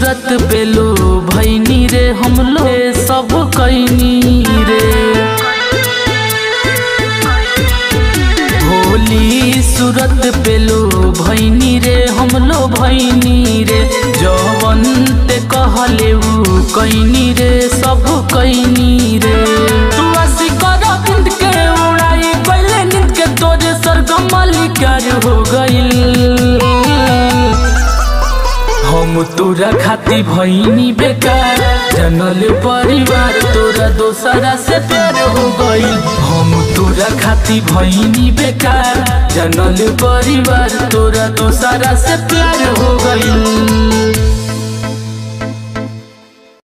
सूरत पे लो भैनी रे हम लो सब कैनी रे। भोली सूरत पे लो भैनी रे हम लो भैनी रे। जवन ते कहले उ कैनी रे सब कैनी रे। तू आसी कर बिंद के उड़ाई पहले नींद के तोरे सरगम मालिकार हो गइल। हम तोरा खाती भैनी बेकार जनल परिवार तोरा दोसरा से प्यार हो गइल। हम तोरा खाती भैनी बेकार जनल परिवार तोरा दोसरा से प्यार हो गइल।